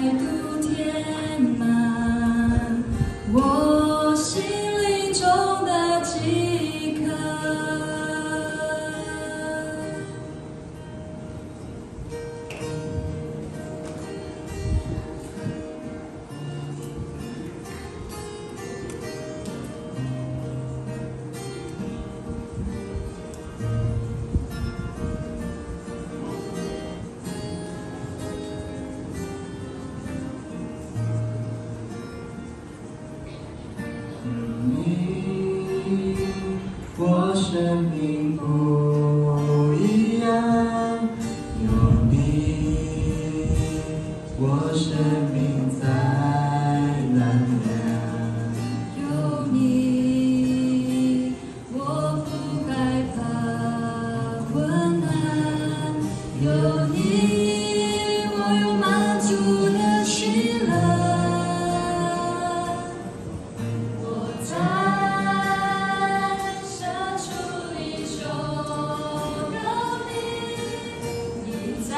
度填满我心灵中的饥渴。 我生命不一样，有你，我生命在燃亮。 有你，我不害怕困难；有你，我有满足的喜乐。我在深处里求告你，你在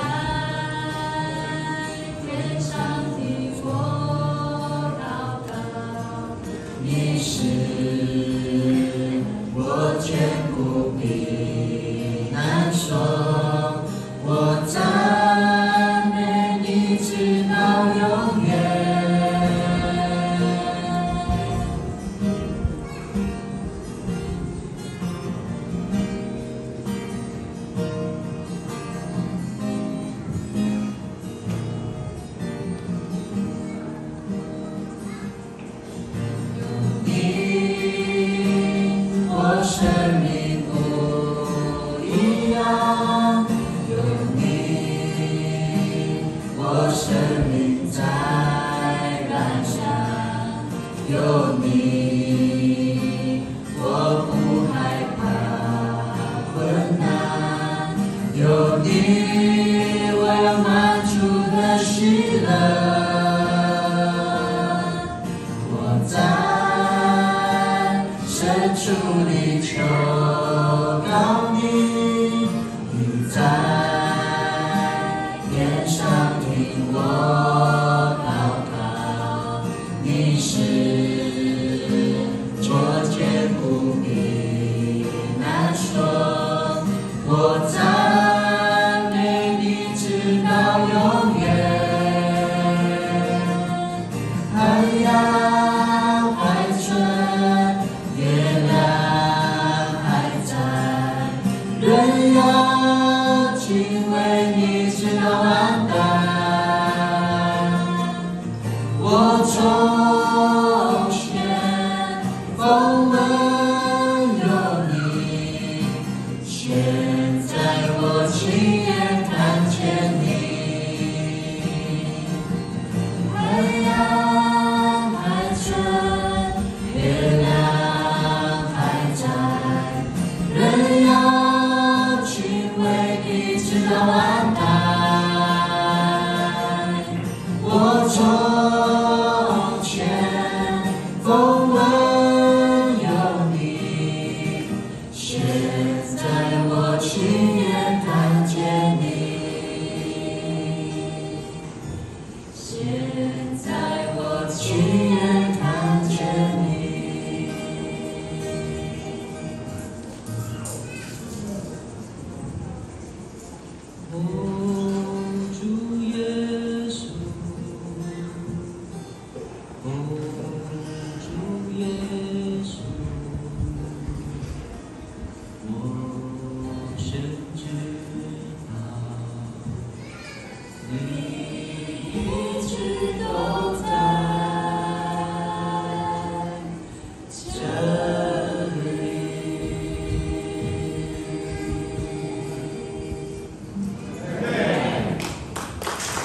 天上听我祷告。你是我眷顾避难所，我赞美你直到永远。我生命不一样，有你，我生命在燃烧，有你，我不害怕困难，有你，我有满足的喜乐。我在深处里求告你，你在天上听我祷告。你是我坚固避难所，我赞美你直到永远。太阳还存，月亮还在，人要敬畏你直到万代。我从前风闻有你，现在我亲眼看见你。太阳还存，月亮还在，人要敬畏你直到万代。我从